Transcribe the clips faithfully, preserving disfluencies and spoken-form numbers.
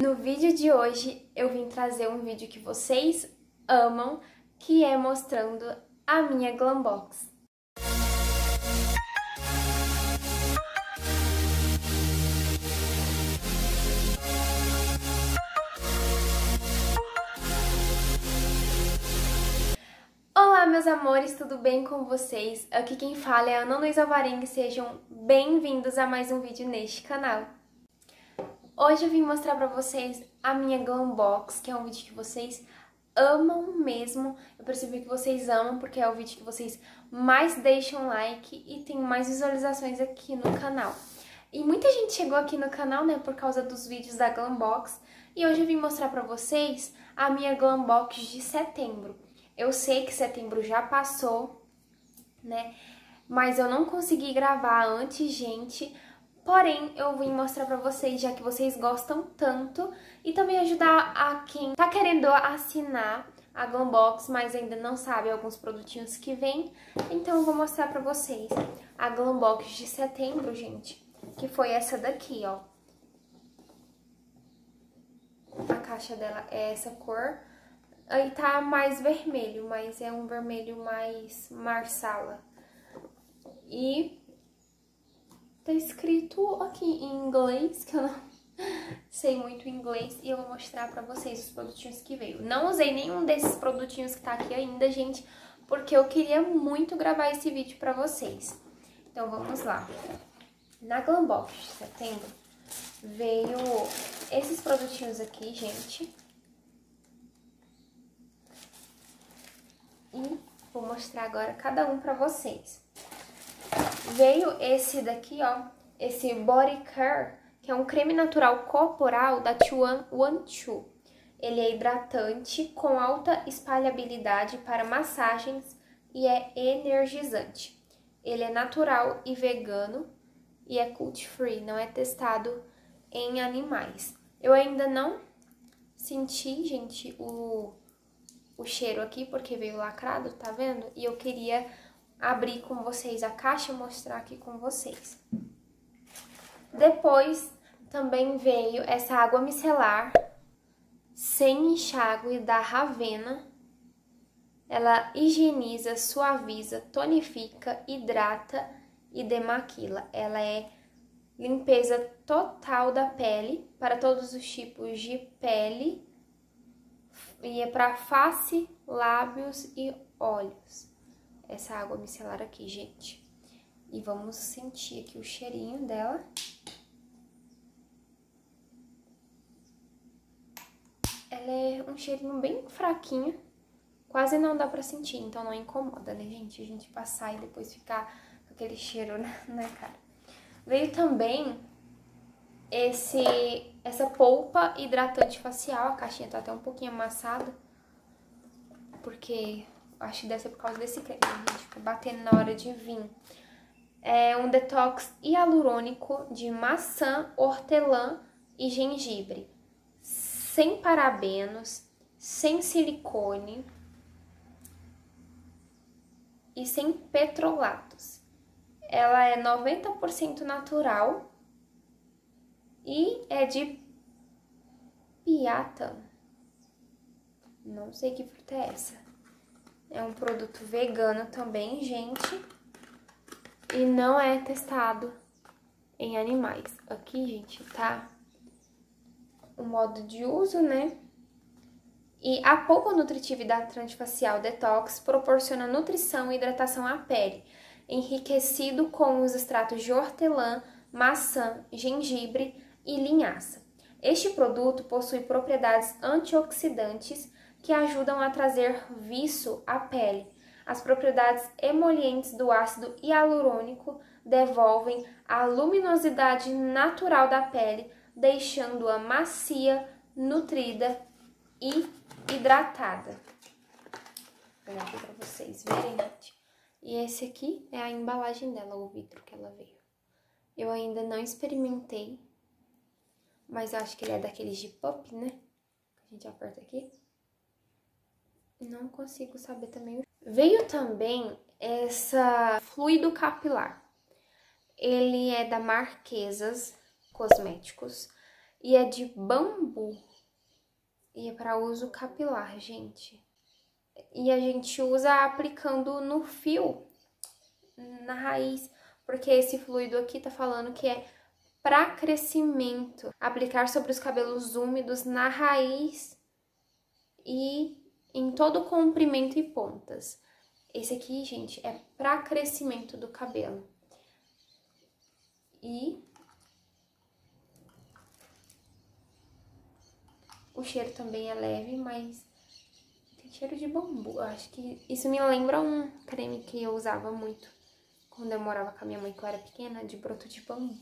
No vídeo de hoje eu vim trazer um vídeo que vocês amam, que é mostrando a minha Glam Box. Olá, meus amores, tudo bem com vocês? Aqui quem fala é a Ana Luísa Varenga e sejam bem-vindos a mais um vídeo neste canal. Hoje eu vim mostrar pra vocês a minha Glam Box, que é um vídeo que vocês amam mesmo. Eu percebi que vocês amam porque é o vídeo que vocês mais deixam like e tem mais visualizações aqui no canal. E muita gente chegou aqui no canal, né, por causa dos vídeos da Glam Box. E hoje eu vim mostrar pra vocês a minha Glam Box de setembro. Eu sei que setembro já passou, né, mas eu não consegui gravar antes, gente. Porém, eu vim mostrar pra vocês, já que vocês gostam tanto, e também ajudar a quem tá querendo assinar a Glam Box, mas ainda não sabe alguns produtinhos que vem. Então eu vou mostrar pra vocês a Glam Box de setembro, gente, que foi essa daqui, ó. A caixa dela é essa cor. Aí tá mais vermelho, mas é um vermelho mais marsala. E tá escrito aqui em inglês, que eu não sei muito inglês, e eu vou mostrar pra vocês os produtinhos que veio. Não usei nenhum desses produtinhos que tá aqui ainda, gente, porque eu queria muito gravar esse vídeo pra vocês. Então vamos lá. Na Glam Box de setembro veio esses produtinhos aqui, gente. E vou mostrar agora cada um pra vocês. Veio esse daqui, ó, esse Body Care, que é um creme natural corporal da two in one two. Ele é hidratante com alta espalhabilidade para massagens e é energizante. Ele é natural e vegano e é cruelty free, não é testado em animais. Eu ainda não senti, gente, o... o cheiro aqui, porque veio lacrado, tá vendo? E eu queria abrir com vocês a caixa e mostrar aqui com vocês. Depois, também veio essa água micelar sem enxágue da Ravena. Ela higieniza, suaviza, tonifica, hidrata e demaquila. Ela é limpeza total da pele, para todos os tipos de pele. E é para face, lábios e olhos. Essa água micelar aqui, gente. E vamos sentir aqui o cheirinho dela. Ela é um cheirinho bem fraquinho. Quase não dá pra sentir, então não incomoda, né, gente? A gente passar e depois ficar com aquele cheiro na, na cara. Veio também esse... essa polpa hidratante facial. A caixinha tá até um pouquinho amassada, porque acho que deve ser por causa desse creme, gente, fica batendo na hora de vir. É um detox hialurônico de maçã, hortelã e gengibre. Sem parabenos, sem silicone e sem petrolatos. Ela é noventa por cento natural e é de piata. Não sei que fruta é essa. É um produto vegano também, gente. E não é testado em animais. Aqui, gente, tá o modo de uso, né? E a polpa nutritiva e hidratante facial detox proporciona nutrição e hidratação à pele, enriquecido com os extratos de hortelã, maçã, gengibre e linhaça. Este produto possui propriedades antioxidantes que ajudam a trazer viço à pele. As propriedades emolientes do ácido hialurônico devolvem a luminosidade natural da pele, deixando-a macia, nutrida e hidratada. Vou dar aqui pra vocês verem, gente. E esse aqui é a embalagem dela, o vidro que ela veio. Eu ainda não experimentei, mas eu acho que ele é daqueles de pop, né? A gente aperta aqui. Não consigo saber também. Veio também essa fluido capilar. Ele é da Marquesas Cosméticos e é de bambu. E é para uso capilar, gente. E a gente usa aplicando no fio, na raiz, porque esse fluido aqui tá falando que é para crescimento. Aplicar sobre os cabelos úmidos na raiz e em todo o comprimento e pontas. Esse aqui, gente, é para crescimento do cabelo. E o cheiro também é leve, mas tem cheiro de bambu. Eu acho que isso me lembra um creme que eu usava muito quando eu morava com a minha mãe, que eu era pequena, de broto de bambu.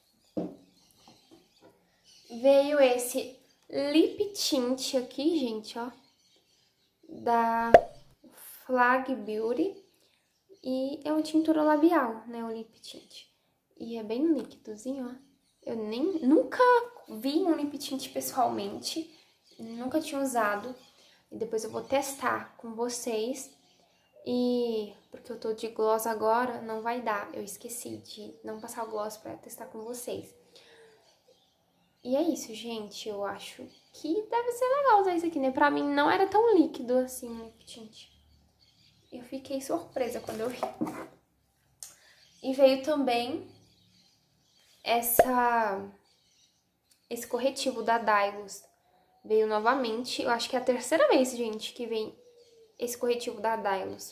Veio esse lip tint aqui, gente, ó, da Flag Beauty. E é uma tintura labial, né, o lip tint. E é bem líquidozinho, ó. Eu nem, nunca vi um lip tint pessoalmente, nunca tinha usado. E depois eu vou testar com vocês. E porque eu tô de gloss agora, não vai dar. Eu esqueci de não passar o gloss pra testar com vocês. E é isso, gente. Eu acho que deve ser legal usar isso aqui, né? Pra mim não era tão líquido assim o lip tint. Eu fiquei surpresa quando eu vi. E veio também essa, esse corretivo da Dylos. Veio novamente. Eu acho que é a terceira vez, gente, que vem esse corretivo da Dylos.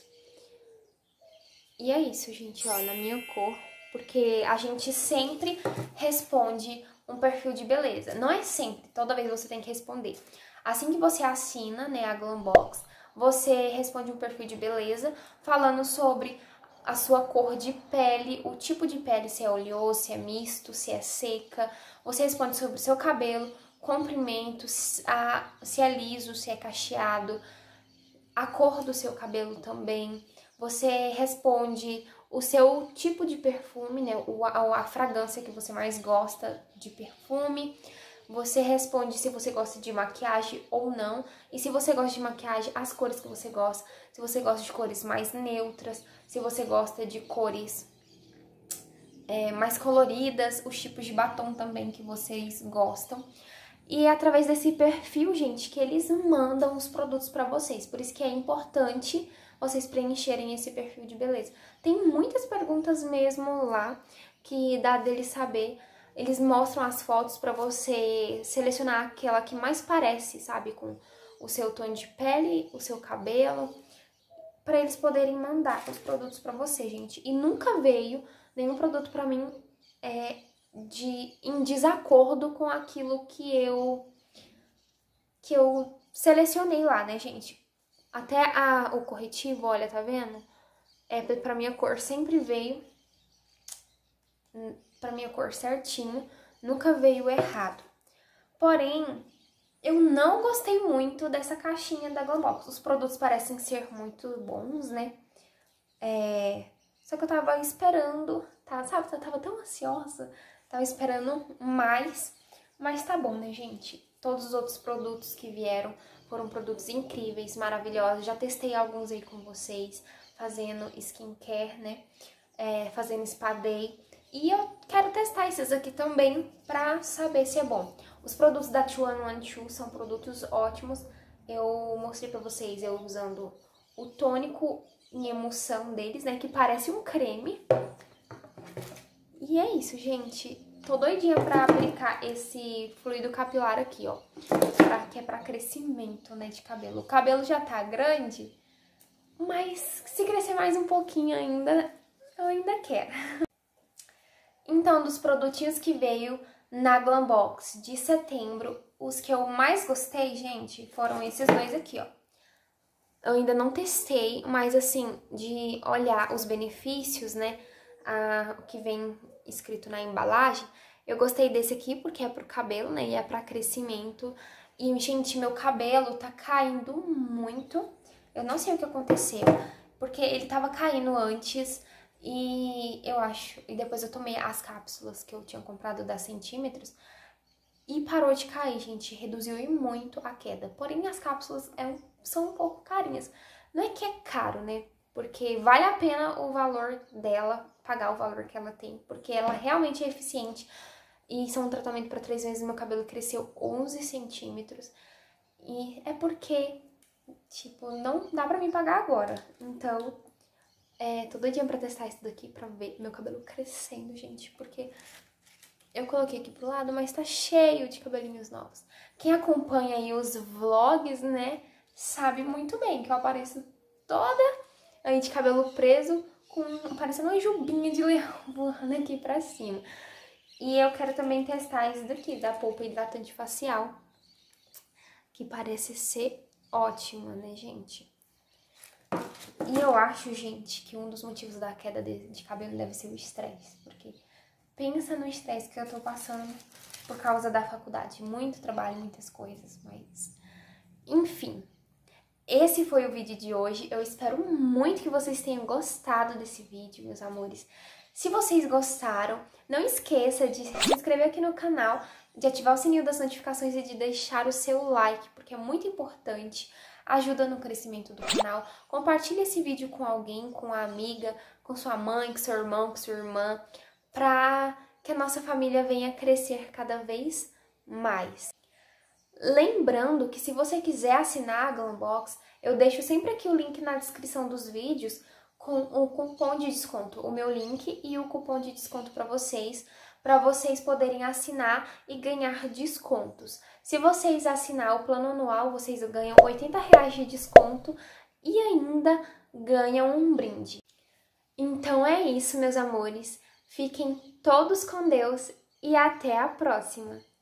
E é isso, gente, ó, na minha cor. Porque a gente sempre responde um perfil de beleza. Não é sempre, toda vez você tem que responder. Assim que você assina, né, a Glambox, você responde um perfil de beleza falando sobre a sua cor de pele, o tipo de pele, se é oleoso, se é misto, se é seca. Você responde sobre o seu cabelo, comprimento, se é liso, se é cacheado, a cor do seu cabelo também. Você responde o seu tipo de perfume, né, a, a fragrância que você mais gosta de perfume. Você responde se você gosta de maquiagem ou não. E se você gosta de maquiagem, as cores que você gosta. Se você gosta de cores mais neutras. Se você gosta de cores é, mais coloridas. Os tipos de batom também que vocês gostam. E é através desse perfil, gente, que eles mandam os produtos pra vocês. Por isso que é importante vocês preencherem esse perfil de beleza. Tem muitas perguntas mesmo lá que dá deles saber. Eles mostram as fotos pra você selecionar aquela que mais parece, sabe? Com o seu tom de pele, o seu cabelo, pra eles poderem mandar os produtos pra você, gente. E nunca veio nenhum produto pra mim é, de, em desacordo com aquilo que eu, que eu selecionei lá, né, gente? Até a, o corretivo, olha, tá vendo? É, pra minha cor sempre veio... pra minha cor certinho, nunca veio errado. Porém, eu não gostei muito dessa caixinha da Glambox. Os produtos parecem ser muito bons, né? É... Só que eu tava esperando, tá? Sabe? Eu tava tão ansiosa, tava esperando mais. Mas tá bom, né, gente? Todos os outros produtos que vieram foram produtos incríveis, maravilhosos. Já testei alguns aí com vocês, fazendo skincare, né? É, fazendo spa day. E eu quero testar esses aqui também pra saber se é bom. Os produtos da dois um doze são produtos ótimos. Eu mostrei pra vocês eu usando o tônico em emulsão deles, né? Que parece um creme. E é isso, gente. Tô doidinha pra aplicar esse fluido capilar aqui, ó. Pra, que é pra crescimento, né, de cabelo. O cabelo já tá grande, mas se crescer mais um pouquinho ainda, eu ainda quero. Então, dos produtinhos que veio na Glambox de setembro, os que eu mais gostei, gente, foram esses dois aqui, ó. Eu ainda não testei, mas assim, de olhar os benefícios, né, a, o que vem escrito na embalagem, eu gostei desse aqui porque é pro cabelo, né, e é pra crescimento. E, gente, meu cabelo tá caindo muito. Eu não sei o que aconteceu, porque ele tava caindo antes... E eu acho, e depois eu tomei as cápsulas que eu tinha comprado da Centímetros e parou de cair, gente, reduziu muito a queda. Porém, as cápsulas é, são um pouco carinhas. Não é que é caro, né? Porque vale a pena o valor dela, pagar o valor que ela tem, porque ela realmente é eficiente. E isso é um tratamento para três meses, meu cabelo cresceu onze centímetros. E é porque, tipo, não dá pra mim pagar agora. Então, é, todo dia pra testar isso daqui, pra ver meu cabelo crescendo, gente. Porque eu coloquei aqui pro lado, mas tá cheio de cabelinhos novos. Quem acompanha aí os vlogs, né, sabe muito bem que eu apareço toda aí de cabelo preso, com parecendo uma jubinha de leão voando aqui pra cima. E eu quero também testar esse daqui, da polpa hidratante facial, que parece ser ótima, né, gente? E eu acho, gente, que um dos motivos da queda de, de cabelo deve ser o estresse, porque pensa no estresse que eu tô passando por causa da faculdade. Muito trabalho, muitas coisas, mas... Enfim, esse foi o vídeo de hoje. Eu espero muito que vocês tenham gostado desse vídeo, meus amores. Se vocês gostaram, não esqueça de se inscrever aqui no canal, de ativar o sininho das notificações e de deixar o seu like, porque é muito importante, ajuda no crescimento do canal. Compartilhe esse vídeo com alguém, com uma amiga, com sua mãe, com seu irmão, com sua irmã, para que a nossa família venha crescer cada vez mais. Lembrando que se você quiser assinar a Glambox, eu deixo sempre aqui o link na descrição dos vídeos com o cupom de desconto, o meu link e o cupom de desconto para vocês, para vocês poderem assinar e ganhar descontos. Se vocês assinar o plano anual, vocês ganham oitenta reais de desconto e ainda ganham um brinde. Então é isso, meus amores. Fiquem todos com Deus e até a próxima!